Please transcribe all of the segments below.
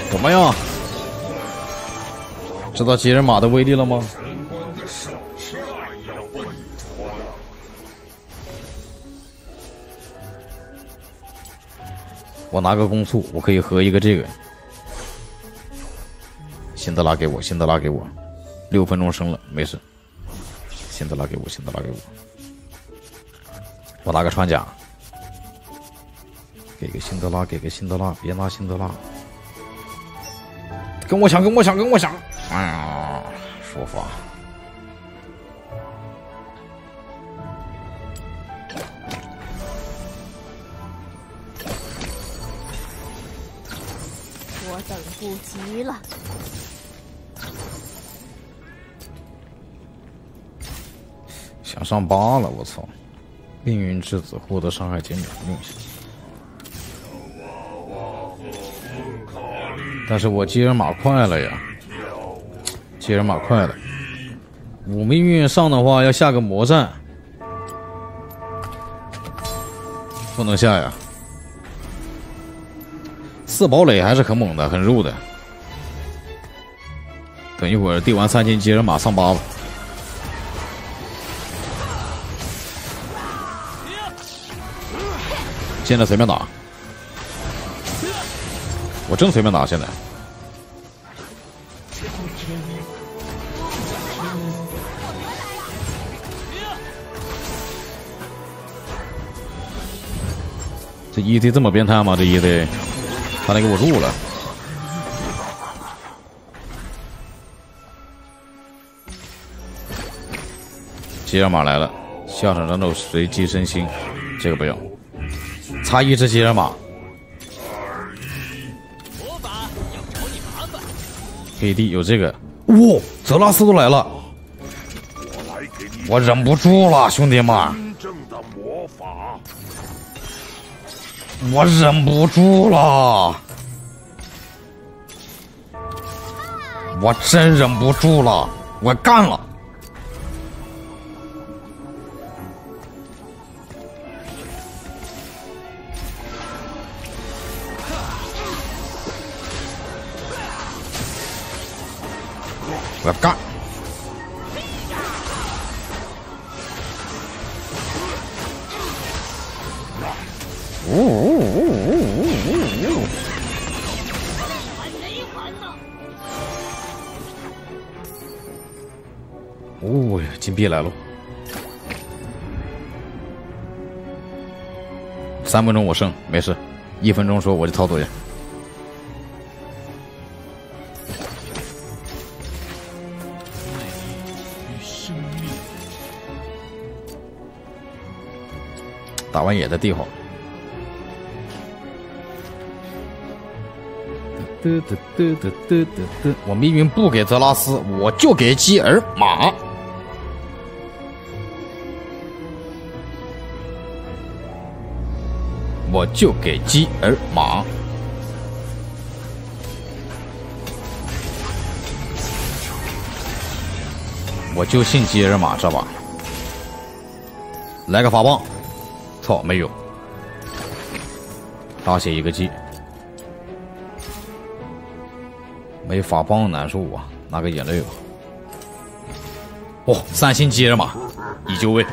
怎么样？知道接人马的威力了吗？我拿个攻速，我可以合一个这个。辛德拉给我，辛德拉给我，6分钟升了，没事。辛德拉给我，辛德拉给我。我拿个穿甲，给个辛德拉，给个辛德拉，别拿辛德拉。跟我抢，跟我抢，跟我抢！哎呀，说法。 我等不及了。 想上8了，我操！命运之子获得伤害减免，用一下。但是我接人马快了呀，接人马快了。5命运上的话要下个魔战，不能下呀。4堡垒还是很猛的，很肉的。等一会儿递完3金接人马上8吧。现在随便打，我真随便打。现在这ED 这么变态吗？这ED 他能给我入了。接人马来了，下场战斗随机升星，这个不用。差1只接人马。KD 有这个，哇，泽拉斯都来了，我忍不住了，兄弟们，我忍不住了，我真忍不住了，我干了。我要干！哦，金币来了！3分钟我胜，没事。1分钟说我就操作去。打完野的地好。我命运不给泽拉斯，我就给基尔马。我就给基尔马。我就信基尔马这把。来个法棒。操，没有，大血一个鸡，没法棒难受啊，拿个眼泪吧。哦，3星接着马，已就位。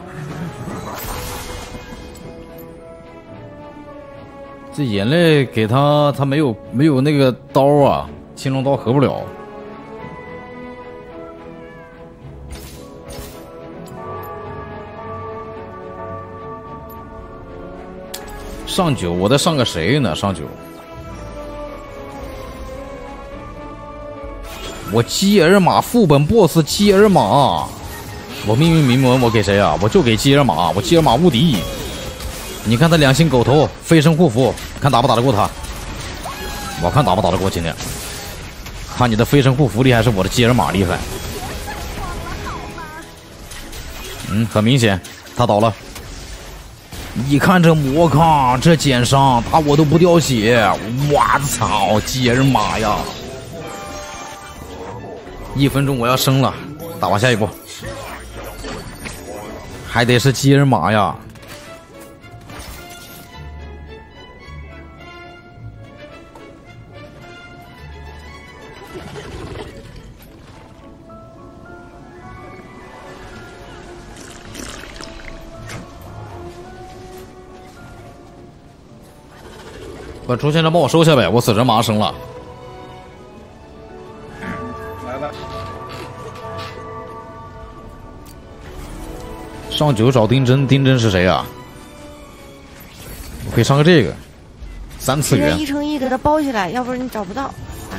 这眼泪给他，他没有那个刀啊，青龙刀合不了。上9，我再上个谁呢？上9，我基尔马副本 BOSS 基尔马，我命运铭文我给谁啊？我就给基尔马，我基尔马无敌。你看他2星狗头，飞升护符，看打不打得过他？我看打不打得过今天？看你的飞升护符厉害，还是我的基尔马厉害？很明显，他倒了。你看这魔抗，这减伤，打我都不掉血，我操，基尔马呀！1分钟我要升了，打完下一步，还得是基尔马呀！ 把出现者帮我收下呗，我死神马上升了。 来了。 上9找丁真，丁真是谁啊？我可以上个这个3次元。 1乘1给他包起来，要不然你找不到。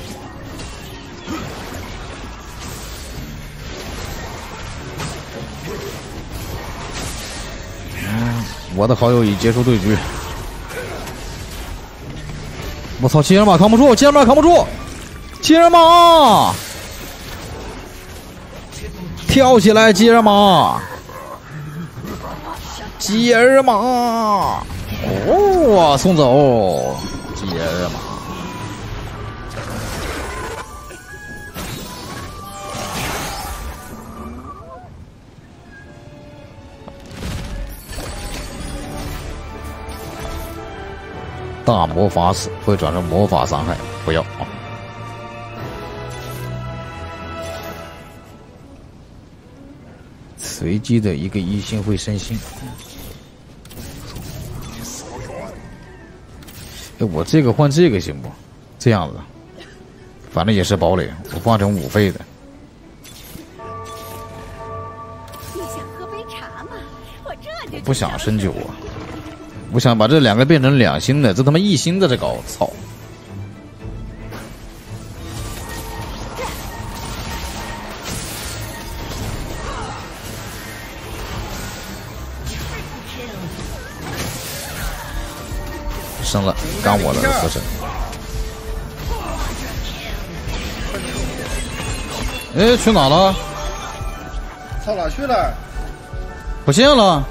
我的好友已结束对局。我操！接人马扛不住，接人马扛不住，接人马跳起来，接人马，接人马，哦，送走，接人马。大魔法死会转成魔法伤害，不要啊！随机的一个一星会升星。哎，我这个换这个行不？这样子，反正也是堡垒，我换成5费的。 你想喝杯茶吗？我这就不想升9啊！我想把这2个变成2星的，这他妈1星在这搞，操！升了，干我的死神！哎，去哪了？ 上哪去了？ 不见了！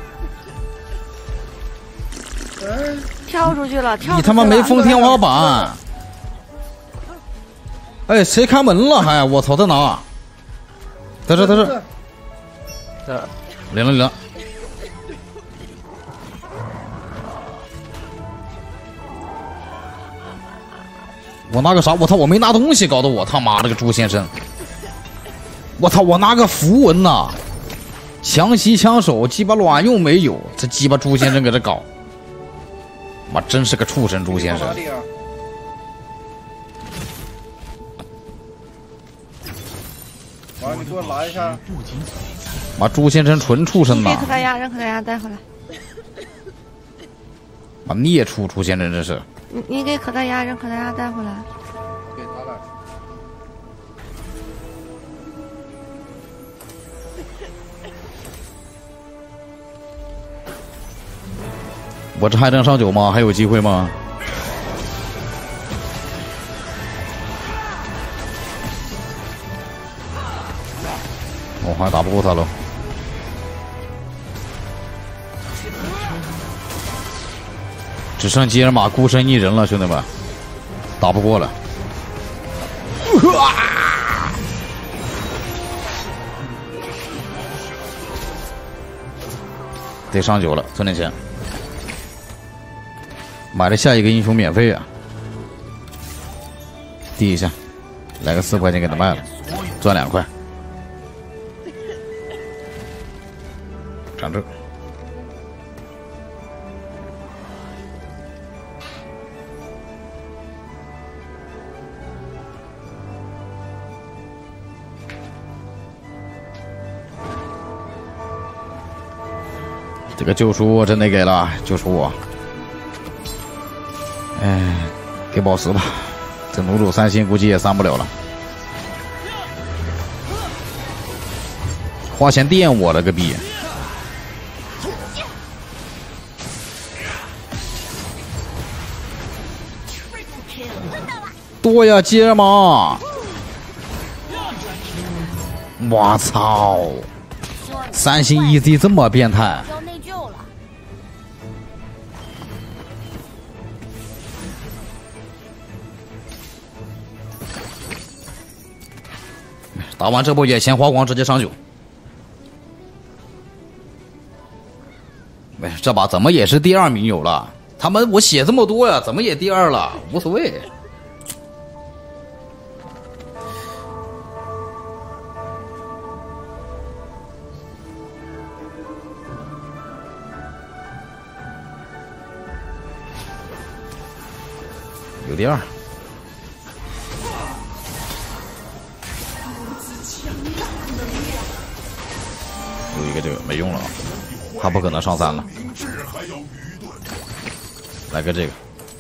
跳出去了，跳出去了！ 你他妈没封天花板！哎，谁开门了还？我操，在哪？在这，在这。这，领了。我拿个啥？我操，我没拿东西，搞得我他妈了个猪先生！我操，我拿个符文呐，强袭枪手鸡巴卵用没有？这鸡巴猪先生搁这搞。妈，真是个畜生，猪先生！ 完，你给我拿一下。 妈，猪先生纯畜生呐！ 让可达鸭，让可达鸭带回来。 妈，孽畜，猪先生真是！ 你给可达鸭，让可达鸭带回来。 给他了。 我这还能上9吗？还有机会吗？我好像打不过他了。只剩吉尔玛孤身一人了，兄弟们，打不过了。得上9了，存点钱。买了下一个英雄免费啊！递一下，来个4块钱给他卖了，赚2块。长这。这个救赎我真得给了，救赎我。哎，给宝石吧，这弩主3星估计也3不了了。花钱电我了个逼！多呀，接嘛！我操！3星 EZ 这么变态！ 要内疚了。 打完这波野钱花光，直接上9。哎，这把怎么也是第2名有了？他们我写这么多呀，怎么也第2了？无所谓。 有第二。有一个这个没用了，他不可能上3了。来个这个。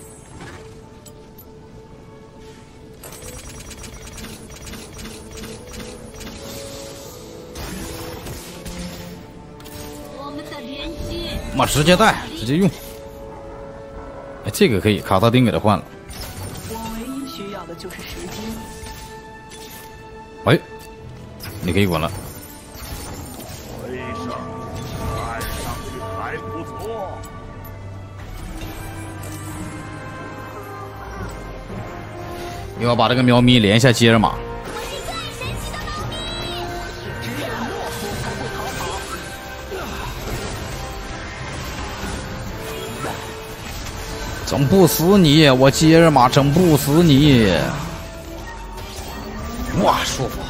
妈，直接带，直接用。哎，这个可以，卡萨丁给他换了。 我唯一需要的就是时间。 哎，你可以滚了。 回声，看上去还不错。 又要把这个喵咪连一下接着马。整不死你，我接着马整不死你。哇，舒服。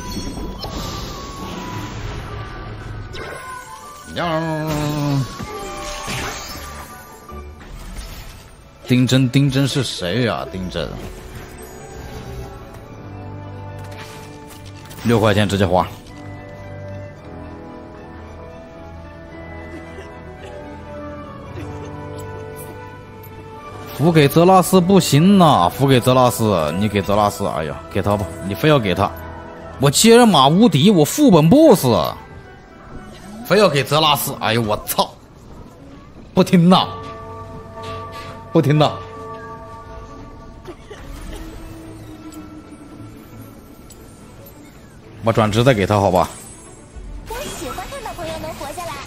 丁真是谁呀、丁真，6块钱直接花。付给泽拉斯不行呐，付给泽拉斯，你给泽拉斯，哎呀，给他吧，你非要给他，我接着马无敌，我副本 BOSS， 非要给泽拉斯，哎呦我操，不听呐，不听呐，我转职再给他好吧。 我喜欢看到朋友能活下来。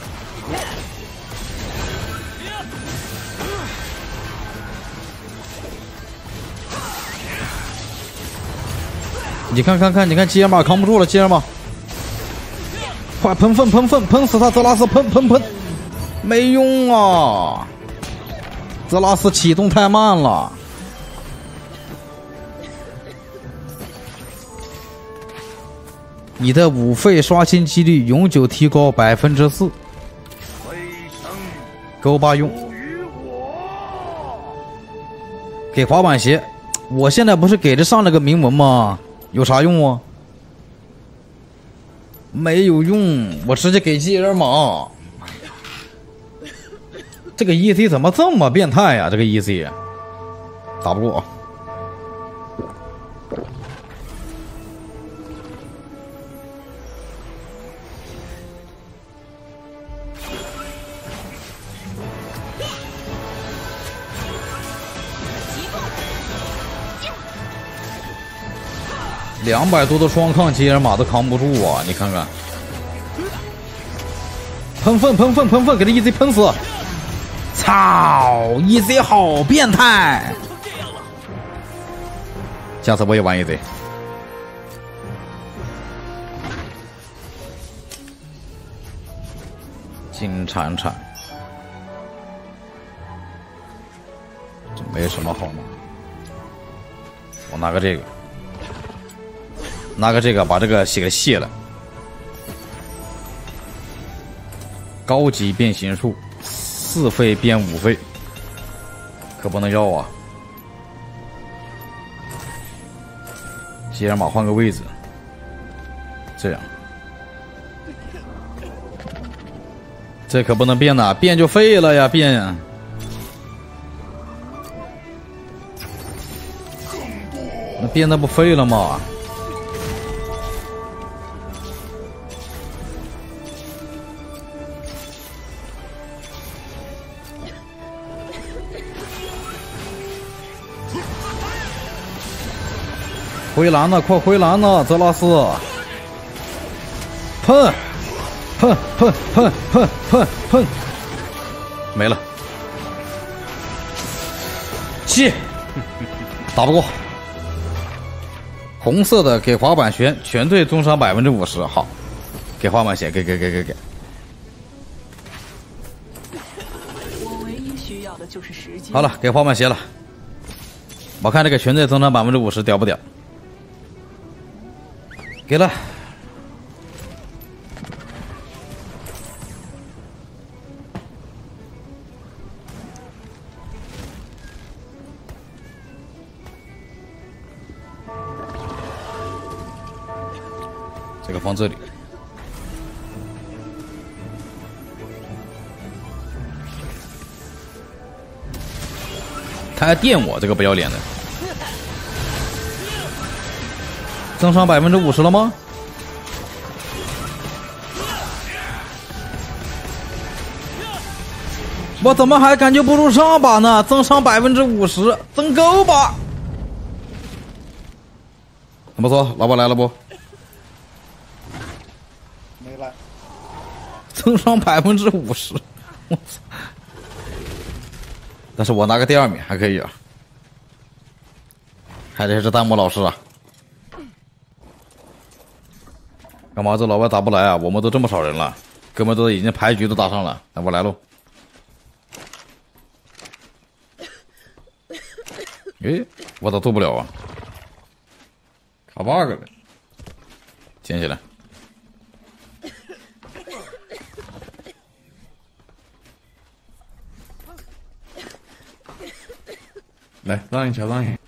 你看，你看，接着马扛不住了，接着马，快喷粪，喷死他！泽拉斯，喷，没用啊！泽拉斯启动太慢了。你的5费刷新几率永久提高4%，够吧用。给滑板鞋，我现在不是给着上了个铭文吗？有啥用啊？没有用，我直接给接人马。这个 EC 怎么这么变态呀、这个 EC 打不过啊。200多的双抗接人马都扛不住啊！你看看，喷粪，给他 EZ 喷死！操 ，EZ 好变态！下次我也玩 EZ。金铲铲，这没什么好拿。我拿个这个。拿个这个把这个给卸了，高级变形术，4费变5费，可不能要啊！接着马换个位置，这样，这可不能变呐，变就废了呀，变呀！那变那不废了吗？回蓝呢，快回蓝呢，泽拉斯！喷，没了，7，打不过。红色的给滑板旋，全队重伤50%，好，给滑板鞋，给。 我唯一需要的就是时间。 好了，给滑板鞋了。我看这个全队增长50%，屌不屌？给了。 这个放这里。他还电我，这个不要脸的。增伤50%了吗？我怎么还感觉不如上把呢？增伤50%，增够吧？怎么说？老板来了不？ 没来。 增伤50%，我操！但是我拿个第2名还可以啊，还得是弹幕老师啊。干嘛这老外打不来啊？我们都这么少人了，哥们都已经牌局都打上了，那我来喽。诶，我咋做不了啊？卡 bug 了，捡起来。 来，让一下，让一下。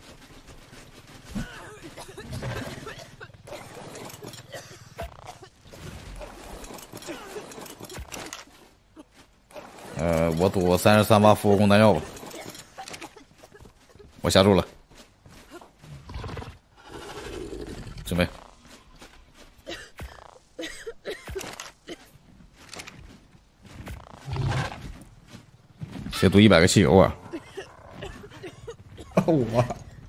我赌33发复活弓弹药吧。我下注了，准备。谁赌100个汽油啊？ 我。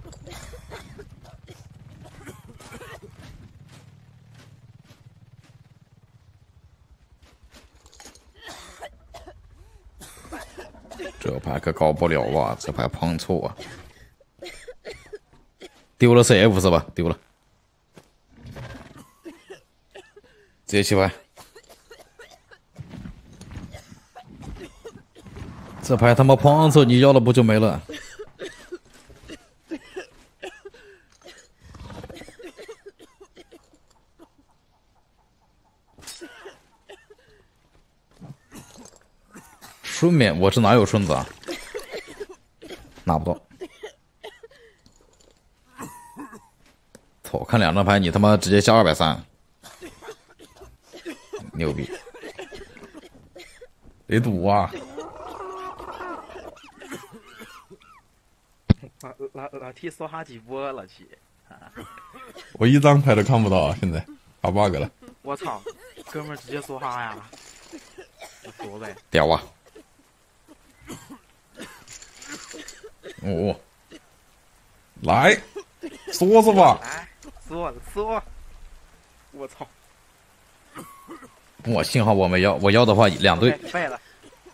这牌可搞不了啊！这牌碰错啊！丢了 CF 是吧？丢了，直接弃牌。这牌他妈碰错，你要了不就没了？顺便我这哪有顺子啊？拿不到。操！看2张牌，你他妈直接下230，牛逼！ 得赌啊！ 老T 梭哈几波了，去！ 我1张牌都看不到啊！现在卡 bug 了。 我操，哥们儿直接梭哈呀！我说呗。 屌啊！哦， 来，说说吧。 来，说，我操！ 我幸好我没要，我要的话2队。 废了。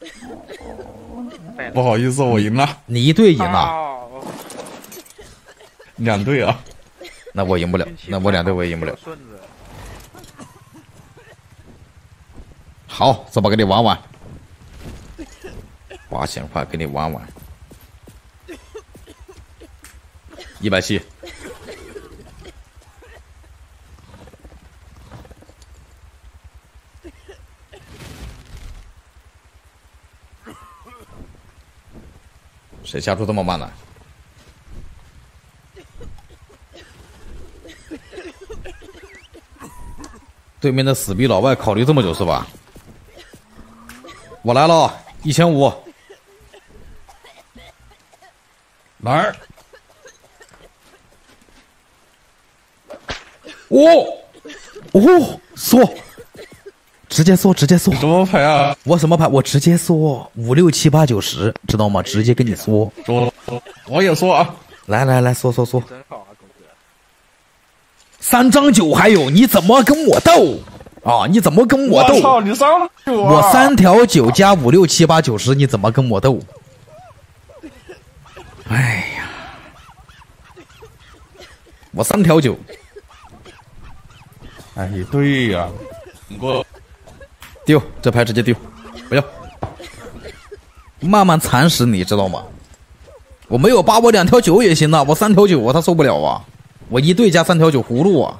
不好意思，我赢了。 你1队赢了。 2队啊。 那我赢不了，那我2队我也赢不了。好，这把给你玩玩。8000块给你玩玩。170。谁下注这么慢呢？对面的死逼老外考虑这么久是吧？我来了，1500。 来。 缩，直接缩。 什么牌啊？ 我什么牌？我直接缩5、6、7、8、9、10，知道吗？直接跟你缩。 说，我也说啊。 来，缩。 真好啊，狗哥。 3张9还有，你怎么跟我斗啊？你怎么跟我斗？ 我操，你3条9啊！ 我3条9加5、6、7、8、9、10，你怎么跟我斗？哎呀，我3条9。 哎，对呀，我丢这牌直接丢，不要，慢慢蚕食你知道吗？我没有8，我2条9也行啊，我3条9他受不了啊，我1队加3条9葫芦啊。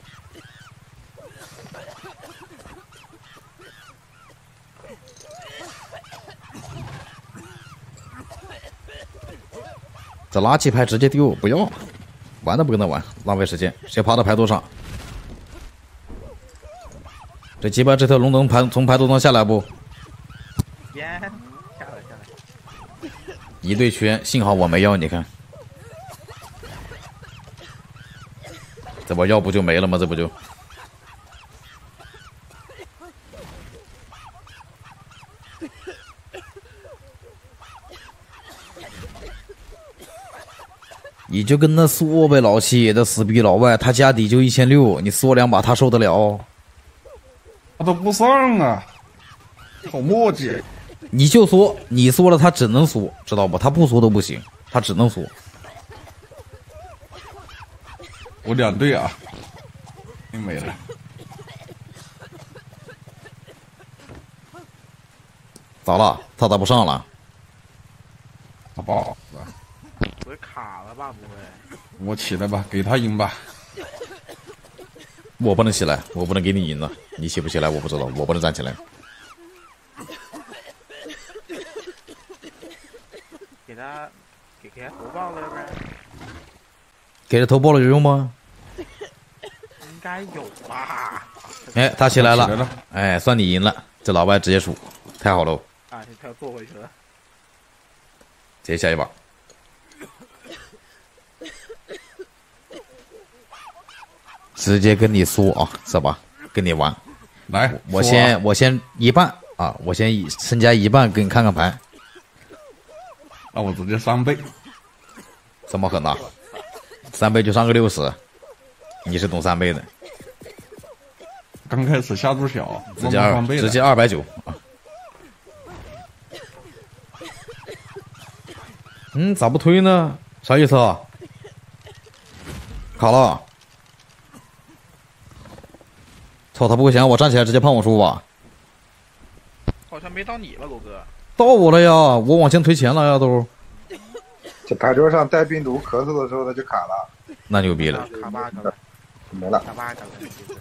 这垃圾牌直接丢，不要，玩都不跟他玩，浪费时间。谁爬到牌桌上？ 这鸡巴这条龙能从排毒上下来不？ 耶，下来。 一对圈，幸好我没要，你看。这把要不就没了吗？这不就？你就跟他说呗，老七，这死逼老外，他家底就1600，你说2把他受得了？ 他都不上啊，好磨叽。 你就说，你说了他只能说，知道不？他不说都不行，他只能说。 我2队啊，没了。 咋了？他咋不上了？ 他不好。 不会卡了吧？不会。 我起来吧，给他赢吧。 我不能起来，我不能给你赢了。你起不起来我不知道，我不能站起来。 给他投爆了，要不然。 给他投爆了有用吗？ 应该有吧。 哎，他起来了。 起来了哎，算你赢了。这老外直接输，太好了。 啊，他要坐回去了。 直接下一把。直接跟你说啊，是吧？跟你玩。 来， 我先一半啊，我先身家一半给你看看牌。 那我直接3倍。 这么狠呐？3倍就上个60，你是懂3倍的。 刚开始下注小， 直接290啊。咋不推呢？啥意思啊？卡了。操，他不会想让我站起来直接判我输吧？ 好像没到你吧，狗哥？ 到我了呀，我往前推前了呀都。 这牌桌上带病毒咳嗽的时候，他就卡了。 那牛逼了， 卡8个了， 没了。 卡8个了。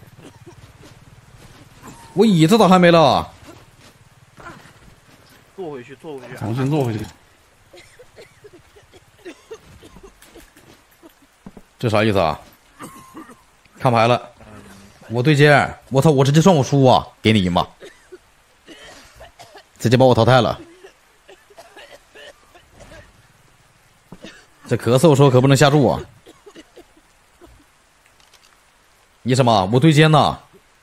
我椅子咋还没了？ 坐回去。 重新坐回去。 这啥意思啊？看牌了。我对接，我操！我直接算我输啊！给你赢吧，直接把我淘汰了。这咳嗽的时候可不能下注啊！你什么？我对接呢。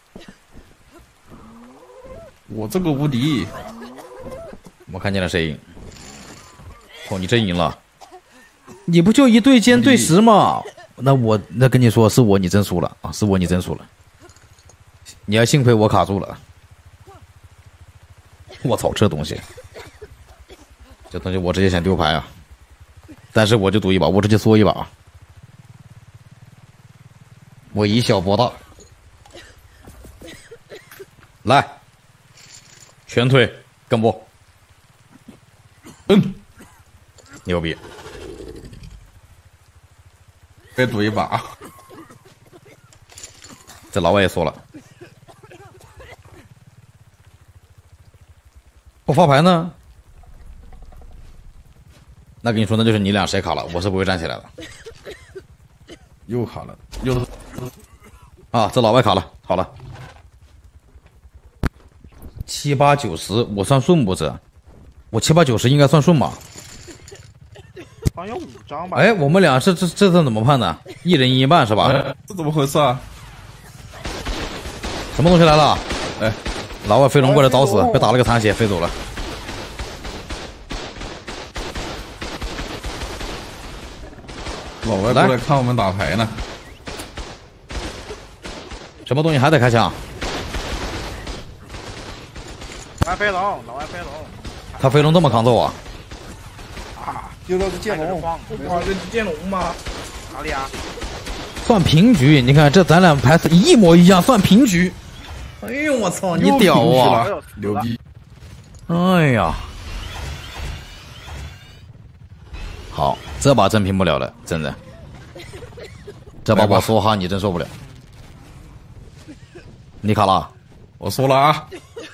我这个无敌。 我看见了谁赢？哦，你真赢了！你不就一对尖对10吗？那跟你说是我，你真输了啊！是我，你真输了。你还幸亏我卡住了。我操，这东西我直接想丢牌啊！但是我就赌一把，我直接缩一把，我以小博大。来，全推跟不？牛逼！ 再赌一把。 这老外也说了。不发牌呢？那跟你说，那就是你俩谁卡了，我是不会站起来的。 又卡了，又啊，这老外卡了，好了。7、8、9、10，我算顺不这？我7、8、9、10应该算顺吧？ 好像有5张吧？ 哎，我们俩这次怎么判的？一人1半是吧？ 这怎么回事啊？ 什么东西来了？ 哎， 老外飞龙过来找死，被打了个残血，飞走了。 老外过来看我们打牌呢。 什么东西还得开枪？ 老外飞龙。 他飞龙这么抗揍啊？ 丢到是剑龙， 这是剑龙吗？哪里啊？ 算平局，你看这咱俩牌子一模一样，算平局。哎呦我操，你屌啊！ 牛逼！ 哎呀，好，这把真平不了了，真的。这把我说哈，你真受不了。你卡了？ 我说了啊。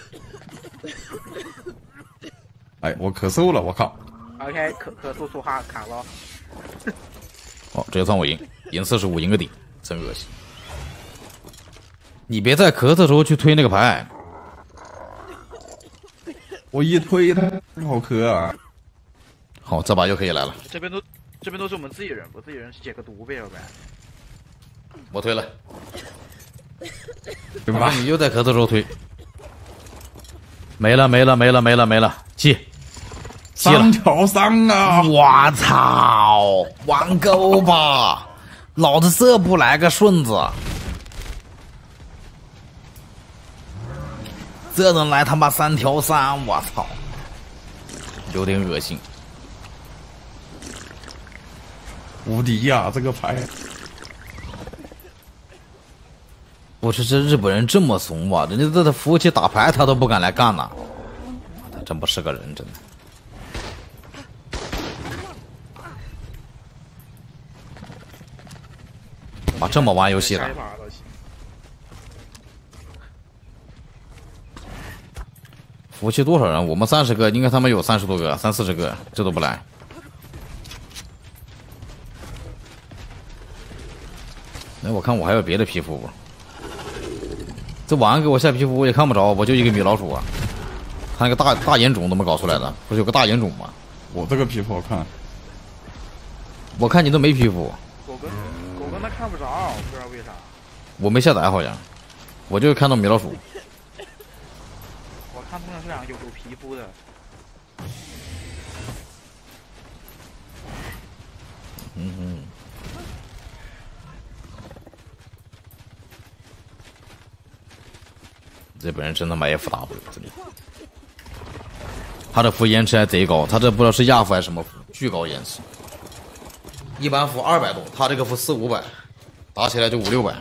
哎，我咳嗽了，我靠。 OK， 咳嗽说话卡了。 哦，这就算我赢，赢45，赢个顶，真恶心。 你别在咳嗽的时候去推那个牌。 我一推他好磕啊！ 好，这把又可以来了。 这边都是我们自己人，我自己人去解个毒呗，要不然。 我推了。 对吧？ 你又在咳嗽的时候推。没了，记了。 上条上啊！ 我操！玩够吧！老子这不来个顺子，这能来他妈3条3！我操，有点恶心。 无敌呀、这个牌！ 不是这日本人这么怂吧？人家这服务器打牌他都不敢来干呐，他真不是个人，真的。啊，这么玩游戏的？服务器多少人？我们30个，应该他们有30多个，30-40个，这都不来。那我看我还有别的皮肤不？这晚上给我下皮肤我也看不着，我就一个米老鼠啊。他那个大眼种怎么搞出来的？不是有个大眼种吗？ 我这个皮肤好看。 我看你都没皮肤。 狗跟他看不着，不知道为啥。 我没下载好像，我就看到米老鼠。 我看通常是两个有皮肤的。日本人真他妈 FW， 真的。他的服延迟还贼高，他这不知道是亚服还是什么服，巨高延迟。一般服200多，他这个服400-500，打起来就500-600。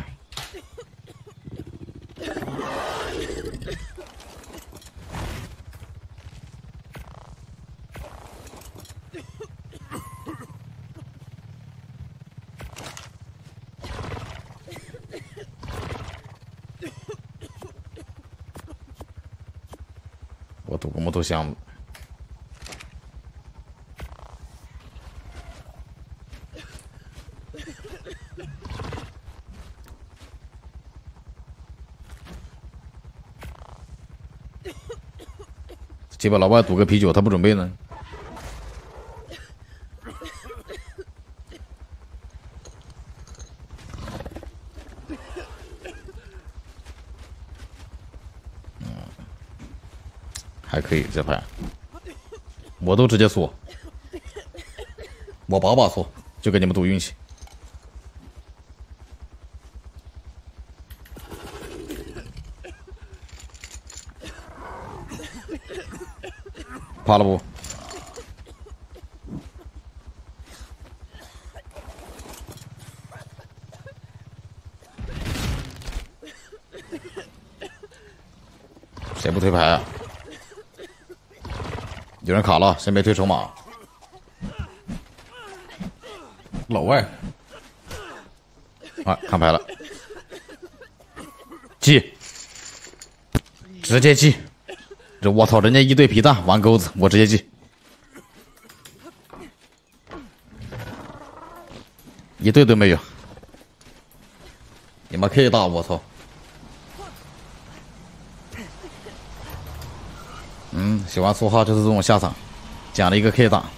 我赌个木头箱子。结果老外赌个啤酒，他不准备呢。还可以这牌，我都直接锁，我把锁，就给你们赌运气。怕了不？谁不推牌啊？有人卡了，先别推筹码。 老外， 啊，看牌了，记，直接记。这我操，人家一对皮蛋玩钩子，我直接记。一对都没有，你妈 K 大，我操！喜欢说话就是这种下场，讲了一个 K 大。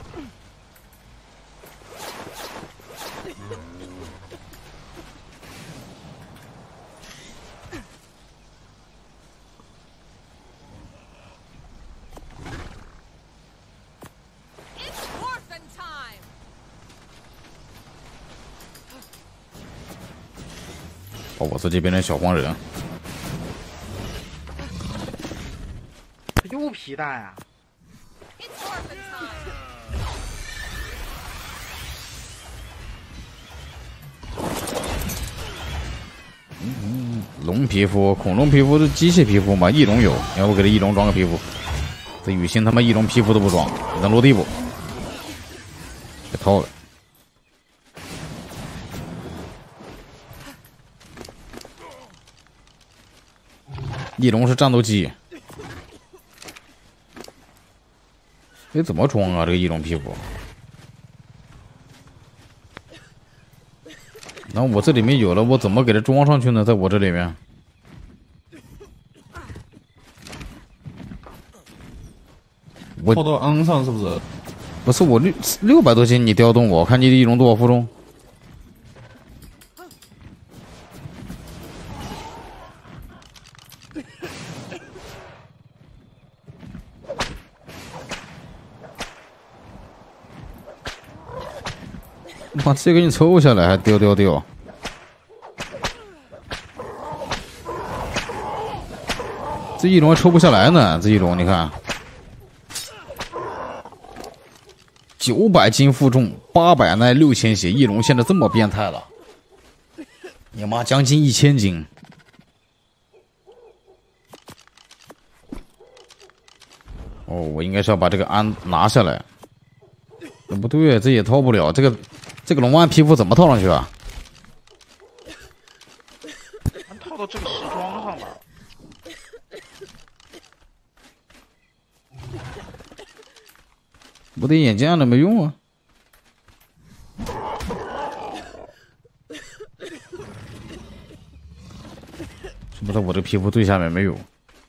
哦，我自己变成小黄人。 又皮蛋呀、 龙皮肤、恐龙皮肤是机械皮肤嘛？翼龙有，要不给这翼龙装个皮肤？这雨欣他妈翼龙皮肤都不装，能落地不？给掏了。翼龙是战斗机。这怎么装啊？这个翼龙皮肤？那我这里面有了，我怎么给它装上去呢？在我这里面， 跑到昂上是不是？ 不是我600多斤，你调动我，看你的翼龙多少负重。妈，直接给你抽下来，还丢。这翼龙还抽不下来呢，这翼龙你看，900斤负重，800耐6000血，翼龙现在这么变态了，你妈将近1000斤。哦，我应该是要把这个鞍拿下来。不对，这也套不了，这个龙鞍皮肤怎么套上去啊？ 套到这个时装上了。 不对，眼镜了没用啊。是不是我这皮肤最下面没有？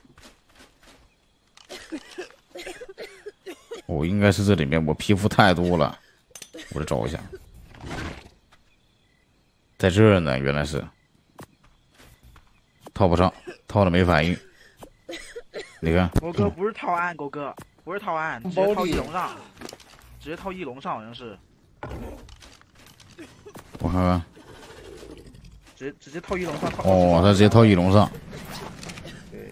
哦，应该是这里面，我皮肤太多了，我再找一下。在这儿呢，原来是套不上，套了没反应。你看， 狗哥不是套鞍，狗哥不是套鞍，直接套翼龙上，直接套翼龙上好像是。 我看看。 直接套翼龙上。 哦，他直接套翼龙上。 对。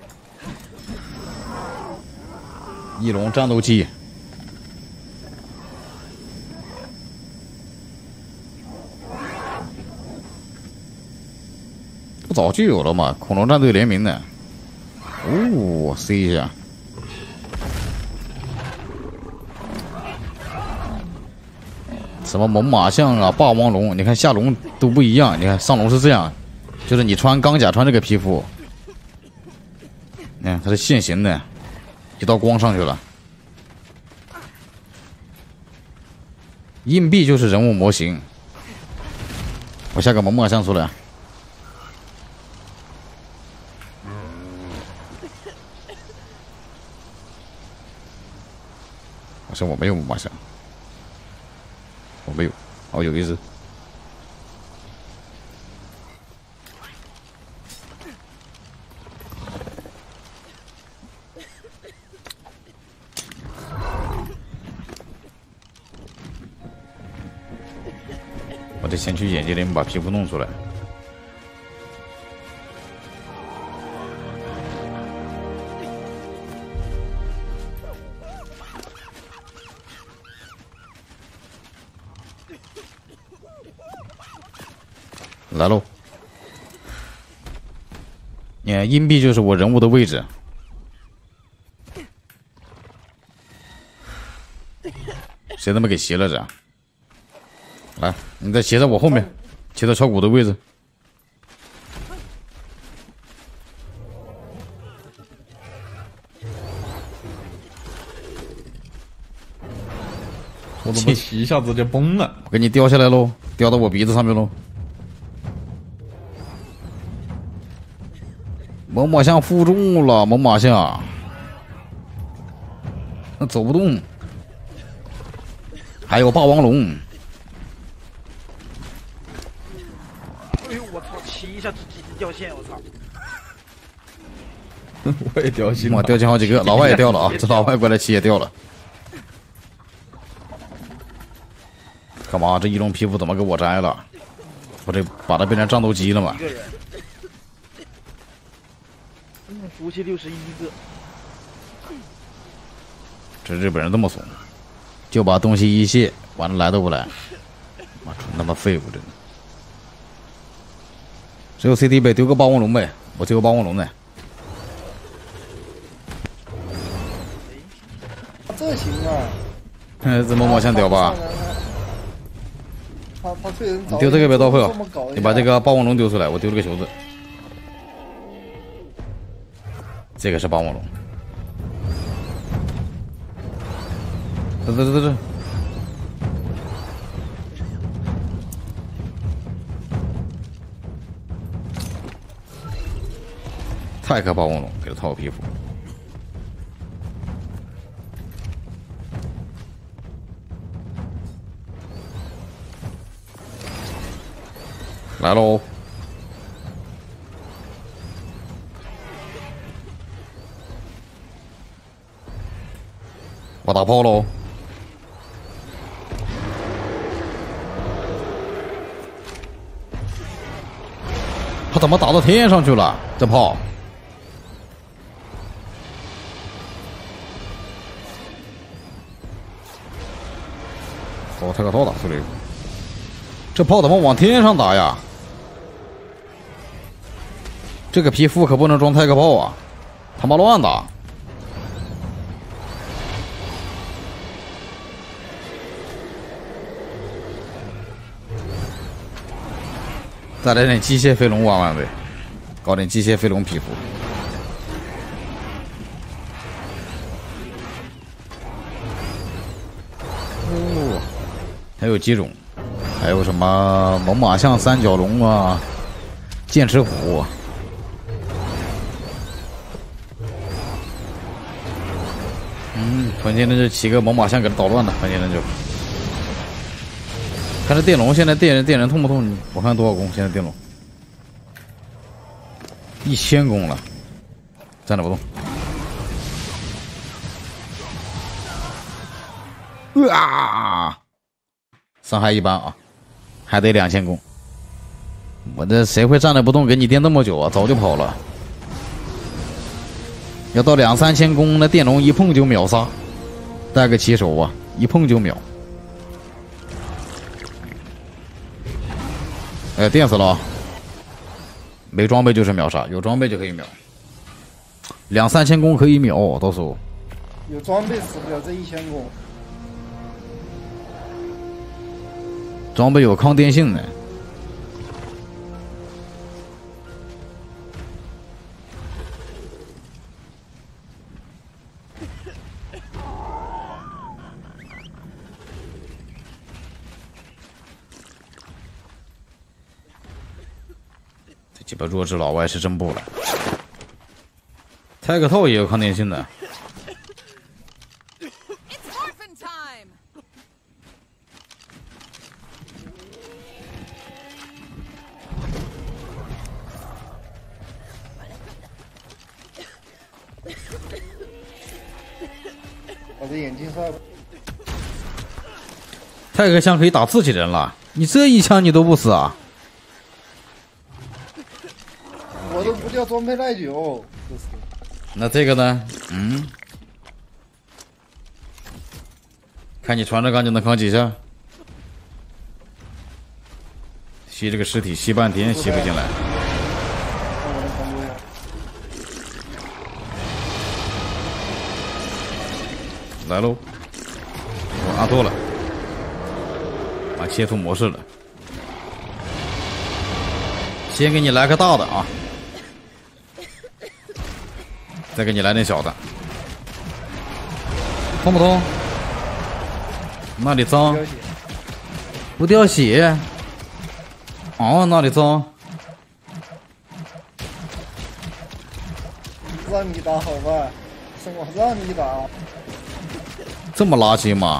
翼龙战斗机。不早就有了嘛，恐龙战队联名的。哦，C 一下。什么猛犸象啊，霸王龙，你看下龙都不一样。你看上龙是这样，就是你穿钢甲穿这个皮肤，你看它是现形的，一道光上去了。硬币就是人物模型。我下个猛犸象出来。好像我没有猛犸象。我没有，哦，有一只。我得先去眼界里面把皮肤弄出来。来喽！你看，硬币就是我人物的位置。谁他妈给骑了这？来，你再骑在我后面，骑到小谷的位置。 我怎么骑一下子就崩了？ 我给你掉下来喽，掉到我鼻子上面喽。猛犸象负重了，猛犸象，那走不动。还有霸王龙。 哎呦我操！骑一下直接掉线，我操！ 我也掉线了， 我掉线好几个，老外也掉了啊！这老外过来骑也掉了。干嘛？这翼龙皮肤怎么给我摘了？我得把它变成战斗机了嘛？ 一个人。服务器61个。 这日本人这么怂，就把东西一卸，完了来都不来，妈纯他妈废物真的。只有 CD 呗，丢个霸王龙呗，我丢个霸王龙的。 这行啊！ 这猛犸象屌吧？ 他这人你丢这个别刀会哦，你把这个霸王龙丢出来，我丢了个球子。这个是霸王龙。这。泰克霸王龙给他套个皮肤。 来喽！我打炮喽！他怎么打到天上去了？这炮！哦，太个炮打出来了！这炮怎么往天上打呀？这个皮肤可不能装泰克炮啊！他妈乱打！再来点机械飞龙玩玩呗，搞点机械飞龙皮肤。哦，还有几种，还有什么猛犸象、三角龙啊、剑齿虎。关键的这几个猛犸象给他捣乱的，关键的就。看这电龙现在电人痛不痛？我看多少攻？现在电龙1000攻了，站着不动。啊！伤害一般啊，还得2000攻。我这谁会站着不动给你电那么久啊？早就跑了。要到2、3千攻，那电龙一碰就秒杀。带个骑手啊，一碰就秒。哎，电死了啊！没装备就是秒杀，有装备就可以秒。2、3千攻可以秒，到时候。 有装备死不了这1000攻。 装备有抗电性的。鸡巴弱智老外是真不来，泰克套也有抗电性的。 我的眼镜帅了。 泰克枪可以打自己人了，你这一枪你都不死啊？ 我都不叫装备耐久， 那这个呢？看你船着钢就能扛几下？吸这个尸体吸半天吸不进来。来喽！我按错了，切出模式了。先给你来个大的啊！再给你来点小的，痛不痛？那里脏，不掉血。哦，那里脏。 让你打好吧，是我让你打。 这么垃圾吗？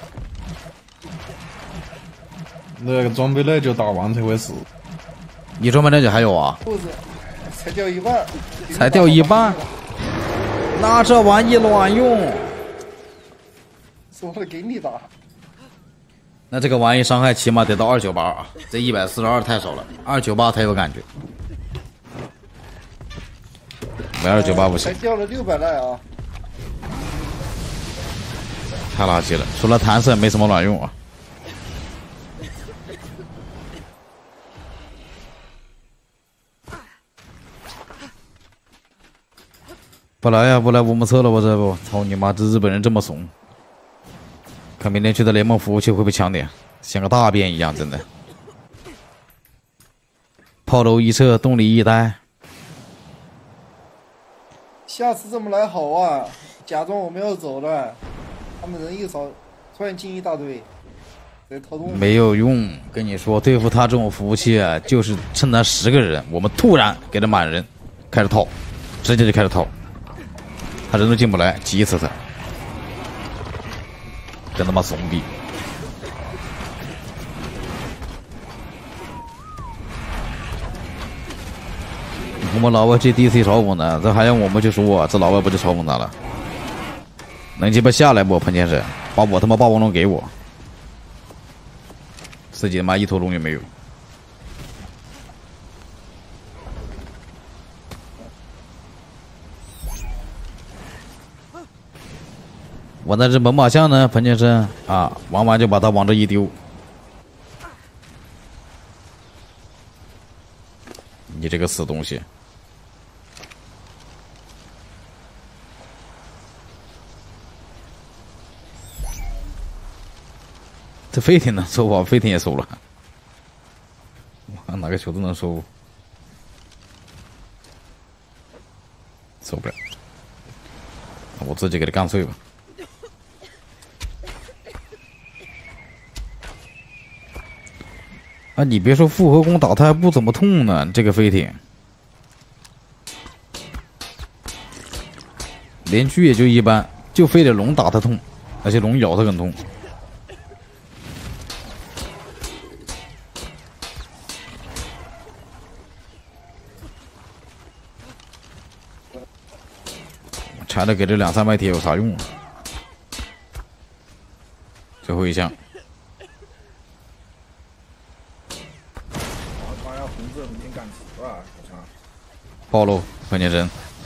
那个装备耐久打完才会死。 你装备耐久还有啊？ 不是，才掉一半。 才掉一半。那这玩意乱用， 说了给你打。 那这个玩意伤害起码得到298啊，这142太少了，298才有感觉。没298不行。 才掉了600耐啊！ 太垃圾了，除了弹射没什么卵用啊。不来呀，不来我们撤了，我这不操你妈！这日本人这么怂，看明天去的联盟服务器会不会强点，像个大便一样，真的。炮楼一撤，动力一呆。 下次这么来好啊！假装我们要走了，他们人一少，突然进一大堆，得掏东西。 没有用，跟你说，对付他这种服务器啊，就是趁他10个人，我们突然给他满人，开始套，直接就开始套。他人都进不来，急死他，真他妈怂逼！ 我们老外这 DC 嘲讽呢，这还让我们去说，这老外不就嘲讽他了？能鸡巴下来不？喷剑神，把我他妈霸王龙给我，自己他妈一头龙也没有。我那只猛犸象呢？喷剑神啊，玩完就把它往这一丢。你这个死东西！这飞艇能收吧？飞艇也收了。我看哪个球都能收，收不了。我自己给他干碎吧。啊，你别说复合弓打他还不怎么痛呢，这个飞艇，连狙也就一般，就非得龙打他痛，而且龙咬他更痛。拆了给这2、3百铁有啥用啊？最后一项。暴露喷剑神，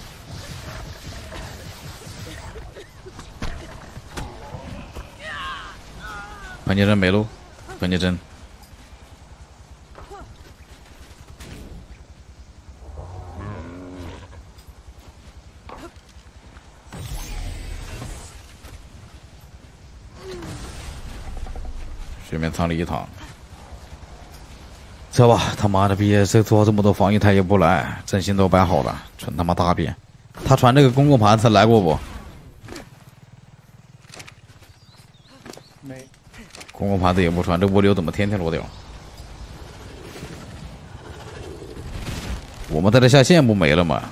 喷剑神没喽，喷剑神。水面舱里一躺。这吧，他妈的逼，这做这么多防御他也不来，阵型都摆好了，纯他妈大便。他传这个公共盘，他来过不？ 没。 公共盘子也不传，这涡流怎么天天落掉？我们在这下线不没了吗？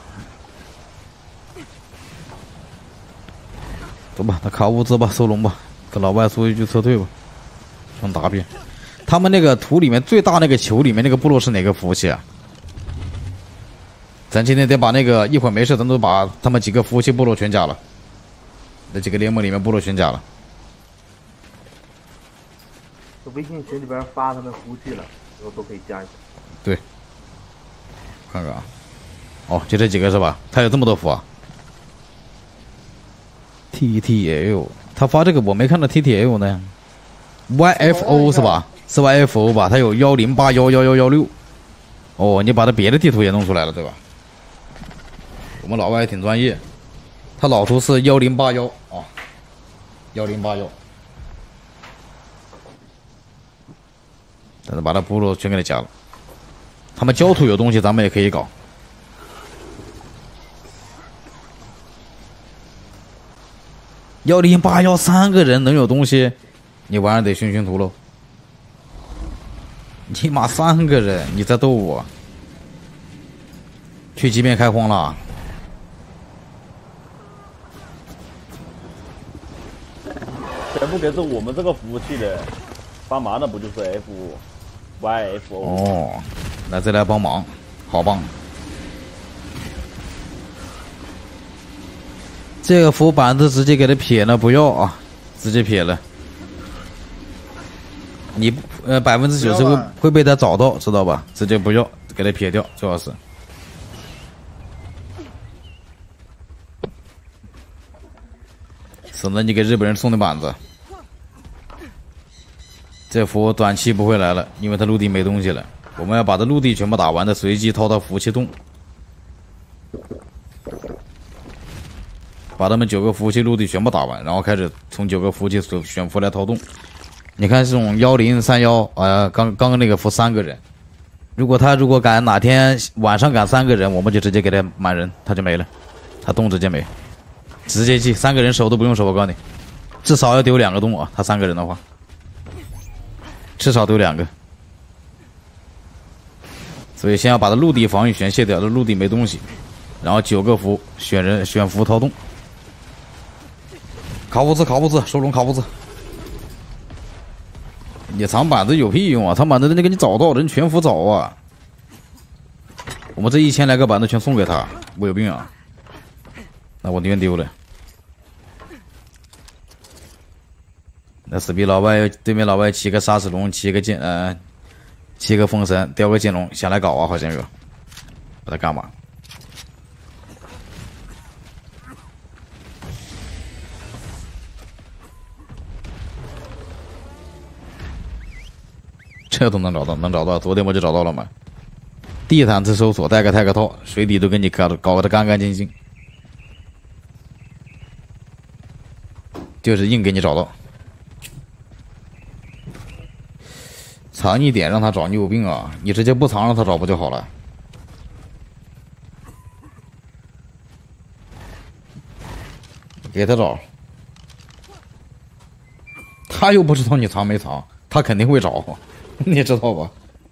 走吧，那卡物资吧，收龙吧，跟老外说一句撤退吧，纯大便。他们那个图里面最大那个球里面那个部落是哪个服务器啊？咱今天得把那个一会儿没事，咱都把他们几个服务器部落全加了，那几个联盟里面部落全加了。 微信群里边发他们服务器了，以后都可以加一下。 对，看看啊，哦，就这几个是吧？他有这么多服啊 ？TTL， 他发这个我没看到 TTL 呢 ，YFO 是吧？是 YFO 吧？它有10811116。哦，你把它别的地图也弄出来了，对吧？我们老外还挺专业，他老图是1081啊，1081。但是把他部落全给他加了，他们焦土有东西，咱们也可以搞。1081 3个人能有东西，你晚上得熏图喽。你妈3个人，你在逗我？去极面开荒了？ 全部给是我们这个服务器的，帮忙的不就是 YFO？ 哦，那再来帮忙，好棒！这个浮板子直接给他撇了，不要啊，直接撇了。你90%会被他找到，知道吧？直接不要，给他撇掉，最好是。省得你给日本人送的板子。这服短期不会来了，因为他陆地没东西了。我们要把这陆地全部打完的，随机掏到服务器洞，把他们9个服务器陆地全部打完，然后开始从9个服务器选服来掏洞。你看这种1031刚刚那个服3个人，如果赶哪天晚上赶3个人，我们就直接给他满人，他就没了，他洞直接没，直接记3个人守都不用守，我告诉你，至少要丢2个洞啊，他3个人的话，至少丢2个。所以先要把他陆地防御全卸掉，这陆地没东西，然后9个服选服掏洞，卡物资收龙卡物资。你藏板子有屁用啊！藏板子那给你找到人全服找啊！ 我们这1000来个板子全送给他，我有病啊！那我宁愿丢了。那死逼老外对面老外骑个沙石龙，骑个风神，叼个剑龙，想来搞啊，好像有，把他干嘛？这都能找到，能找到，昨天我就找到了嘛。地毯式搜索，带个泰克套，水底都给你搞得干干净净，就是硬给你找到。藏一点让他找，你有病啊！你直接不藏让他找不就好了？给他找，他又不知道你藏没藏，他肯定会找，你知道吧？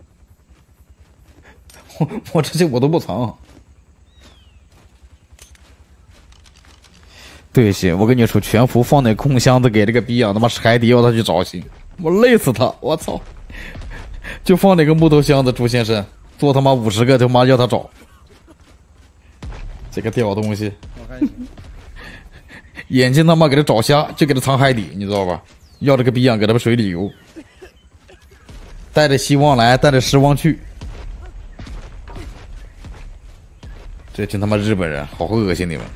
我这些我都不藏。对些，我跟你说，全服放那空箱子给这个逼啊，他妈海底要他去找去，我累死他！我操！就放那个木头箱子，朱先生做他妈50个，他妈要他找这个屌东西，眼睛他妈给他找瞎，就给他藏海底，你知道吧？要这个逼样给他们水里游，带着希望来，带着失望去。这群他妈日本人，好恶心你们！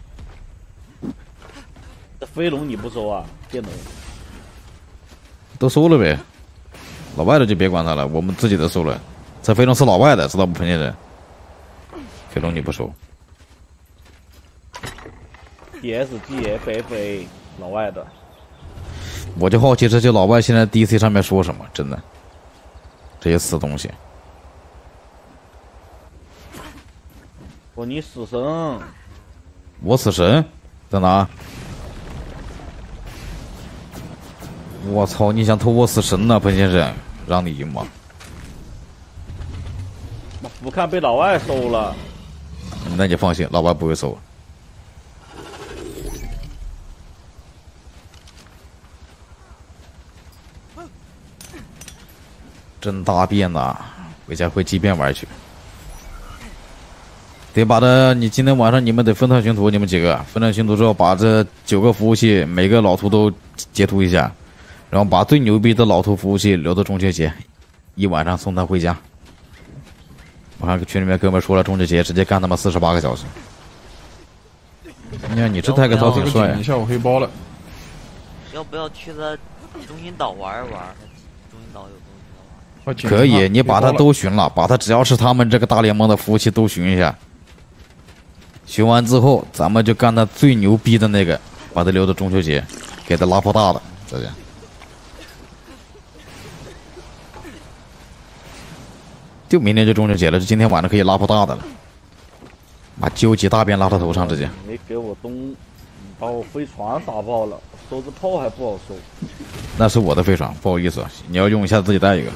这飞龙你不收啊？电龙都收了呗，老外的就别管他了，我们自己的收了。这飞龙是老外的，知道不？彭先生，飞龙你不收。 DSGOP 老外的， 我就好奇这些老外现在 DC 上面说什么，真的，这些死东西。 说你死神， 我死神在哪？我操！你想偷我死神呢，彭先生？让你赢吗？ 不看被老外收了。 那你放心，老外不会收。真大便呐！回家会机变玩去。得把它，你今天晚上你们得分段寻图，你们几个分段寻图之后，把这9个服务器每个老图都截图一下，然后把最牛逼的老图服务器留到中秋节，一晚上送他回家。我看群里面哥们说了，中秋节直接干他妈48个小时。你看你这泰克套挺帅啊！ 你下午黑包了。 要不要去他中心岛玩一玩？中心岛有东西玩。 可以，你把他都寻了，把他只要是他们这个大联盟的服务器都寻一下。寻完之后，咱们就干他最牛逼的那个，把他留到中秋节，给他拉炮大的，这样。就明天就中秋节了，就今天晚上可以拉炮大的了。把究极大便拉他头上，直接。 你给我把我飞船打爆了，收这炮还不好收。 那是我的飞船，不好意思，你要用一下自己带一个。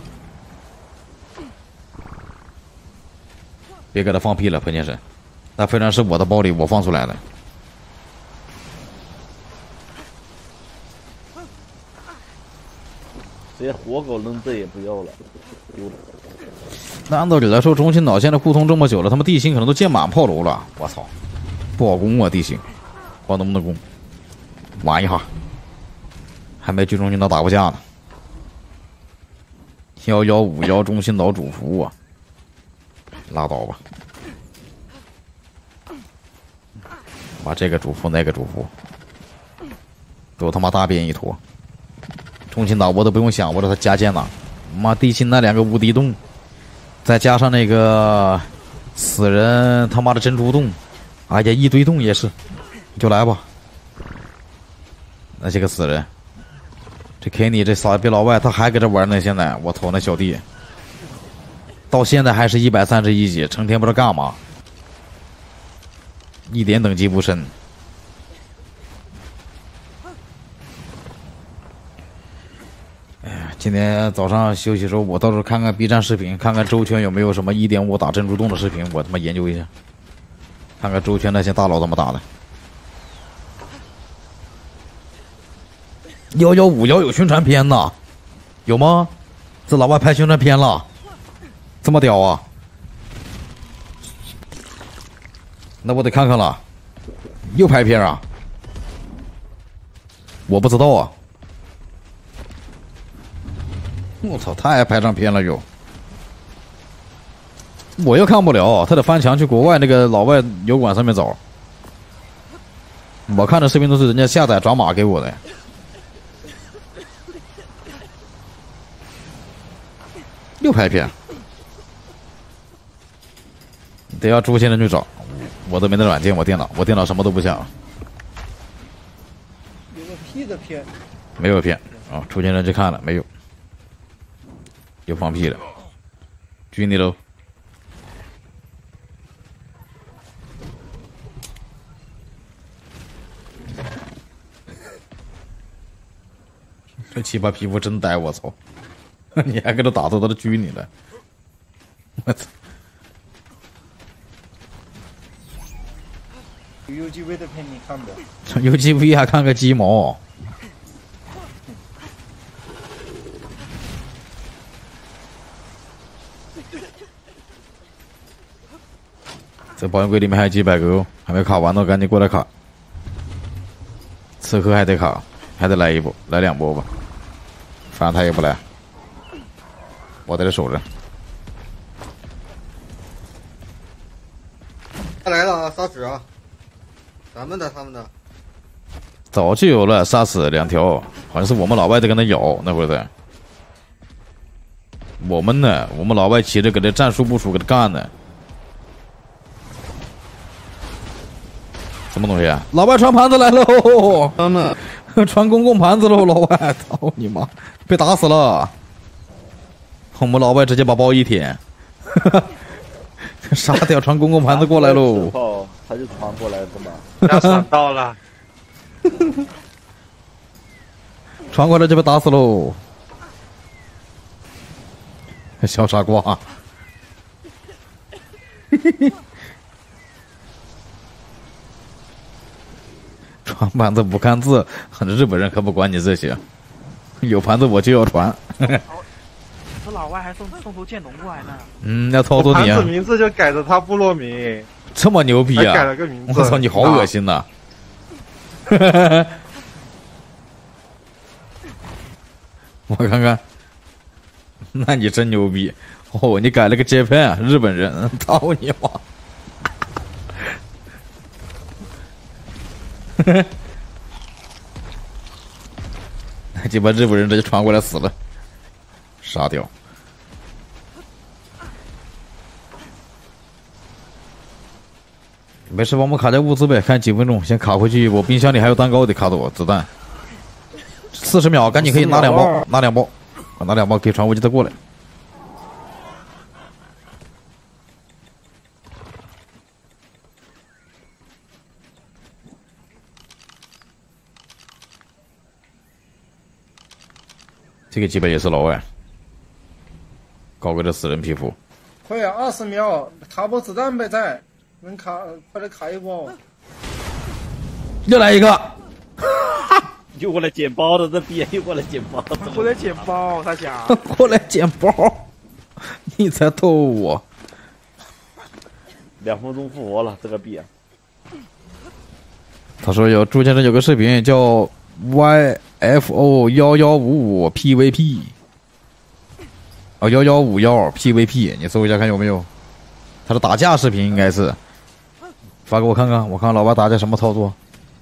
别给他放屁了，彭先生。那飞船是我的包里，我放出来的。 直接活狗扔这也不要了，丢了。 那按道理来说，中心岛现在互通这么久了，他们地形可能都建满炮楼了。我操，不好攻啊地形，不知道能不能攻。玩一下，还没去中心岛打过架呢。1151中心岛主服啊，拉倒吧。把这个主服那个主服，都他妈大便一坨。中心岛我都不用想，我这他加建了。妈地心那2个无敌洞，再加上那个死人他妈的珍珠洞，哎呀一堆洞也是，就来吧。那些个死人，这 Kenny 这傻逼老外他还搁这玩呢，现在我操那小弟，到现在还是131级，成天不知道干嘛，一点等级不深。今天早上休息的时候，我到时候看看 B 站视频，看看周圈有没有什么1.5打珍珠洞的视频，我他妈研究一下，看看周圈那些大佬怎么打的。1151有宣传片呐，有吗？这老外拍宣传片了，这么屌啊！ 那我得看看了，又拍片啊？我不知道啊。我操，太拍上片了又。我又看不了，他得翻墙去国外那个老外油管上面找。我看的视频都是人家下载转码给我的。又拍片，得要诛仙人去找，我都没那软件，我电脑什么都不像。 有个屁的片， 没有片啊！诛仙人去看了没有？又放屁了，狙你喽！这鸡巴皮肤真呆，我操！你还跟他打斗，他都狙你了，我操！ 有 UGV 的片你看不？ UGV 还看个鸡毛！这保险柜里面还有几百个哦，还没卡完呢，赶紧过来卡。刺客还得卡，还得来一波，来2波吧。反正他也不来，我在这守着。 他来了啊！杀死啊！咱们的，他们的。 早就有了，杀死2条，好像是我们老外在跟他咬那会儿的。我们呢，我们老外骑着搁这战术部署给他干呢。什么东西啊？老外传盘子来喽！他们传公共盘子喽，老外！操你妈！被打死了。我们老外直接把包一舔，杀掉传公共盘子过来喽！ 他就传过来的嘛。 要闪到了， 传过来就被打死喽！小傻瓜。传盘子不看字，日本人可不管你这些，有盘子我就要传。 这老外还送头剑龙过来呢。 要操作你啊！ 盘子名字就改着他部落名， 这么牛逼啊！ 还改了个名字， 我操，你好恶心呐！我看看，那你真牛逼哦！你改了个 Japan 日本人，操你妈！那鸡巴日本人直接传过来死了，杀掉。没事，我们卡点物资呗，看几分钟，先卡回去。我冰箱里还有蛋糕得卡走，子弹。40秒，赶紧可以拿2包，拿2包，拿2包可以传物资再过来。这个基本也是老外，搞个这死人皮肤。 快呀，20秒，卡包子弹没在，能卡，快点卡一波。 又来一个， 又过来捡包的，这逼又过来捡包， 过来捡包，他想过来捡包，你才逗我。 2分钟复活了，这个逼。 他说朱先生有个视频叫 YFO1155 PVP， 1151 PVP， 你搜一下看有没有？他的打架视频应该是，发给我看看，我看老爸打架什么操作。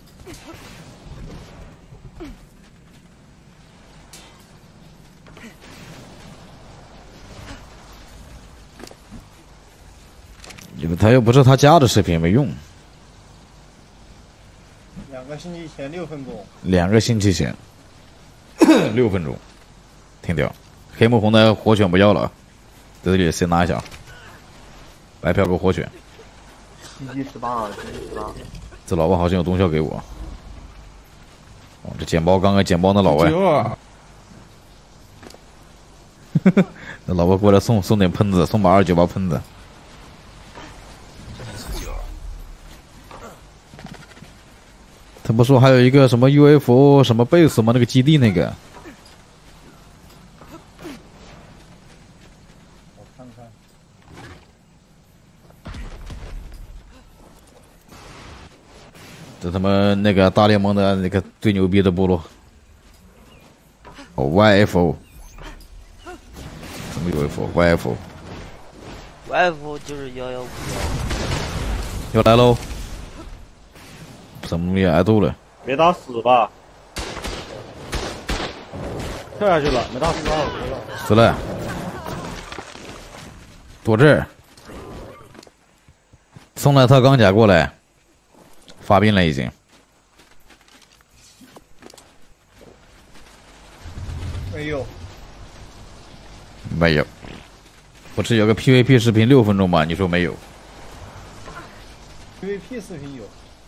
因为他又不是他家的视频，没用。 2个星期前6分钟。 2个星期前6分钟，挺屌。黑木红的火犬不要了，在这里先拿一下。白嫖个火犬。 星期18， 这老婆好像有东西要给我。哦，这捡包刚刚捡包那老外。那老婆过来送点喷子，送把298喷子。他不说还有一个什么 UFO 什么 base 吗？那个基地那个。 我看看。 这他妈那个大联盟的那个最牛逼的部落。哦 ，YFO。什么 UFO？YFO。YFO 就是115。 又来喽！怎么也挨揍了？ 没打死吧？跳下去了，没打死啊！ 死了。躲这儿。送了套钢甲过来。发病了已经。 没有。 没有。不是有个 PVP 视频6分钟吗？你说没有 ？PVP 视频有。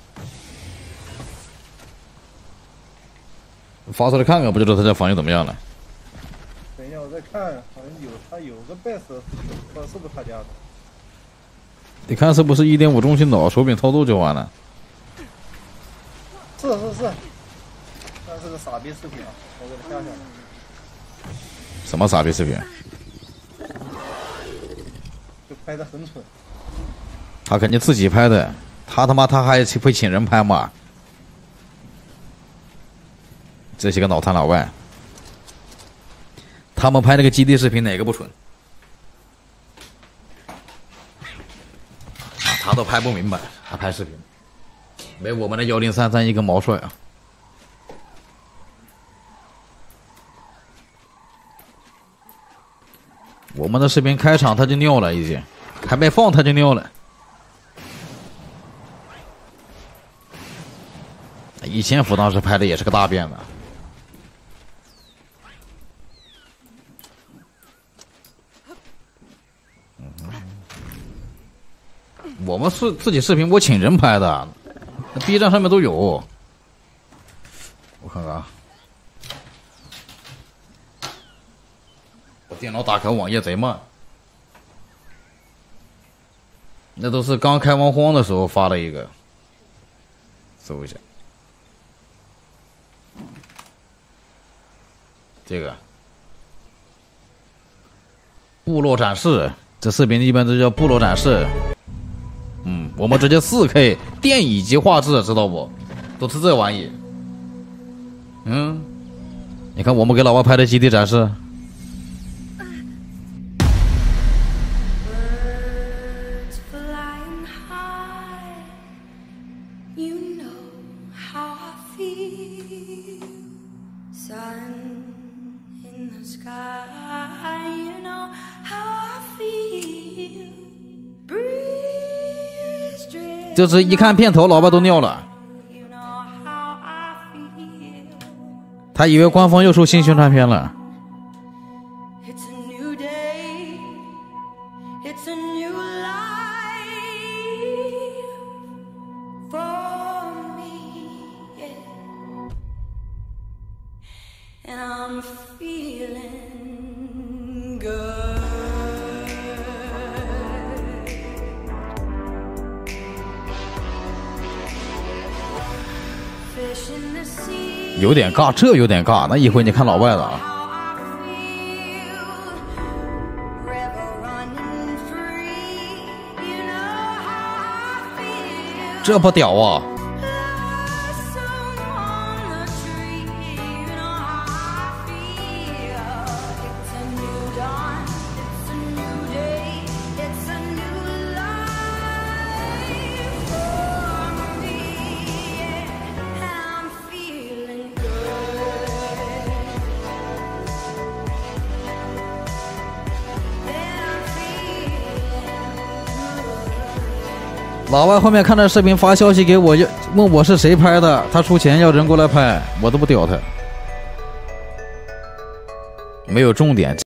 发出来看看，不知道他家防御怎么样了。 等一下，我再看，好像他有个 best， 不知道是不是他家的。 你看是不是 1.5 中心岛手柄操作就完了？ 是，那是个傻逼视频啊！我给他下下来。 什么傻逼视频？ 就拍的很蠢。 他肯定自己拍的，他还会请人拍嘛？这些个脑残老外，他们拍那个基地视频哪个不蠢？啊，他都拍不明白，他拍视频，没我们的1033一根毛帅啊！我们的视频开场他就尿了，已经还没放他就尿了。以前服当时拍的也是个大辫子。我们是自己视频，我请人拍的，那 B 站上面都有。我看看啊，我电脑打开网页贼慢，那都是刚开完荒的时候发了一个，搜一下。这个部落展示，这视频一般都叫部落展示。我们直接4K 电影级画质，知道不？都是这玩意。你看我们给老外拍的基地展示。就是一看片头，老外都尿了。他以为官方又出新宣传片了。有点尬，这有点尬。那一会你看老外的啊，这不屌啊！老外后面看着视频发消息给我，问我是谁拍的，他出钱要人过来拍，我都不屌他，没有重点。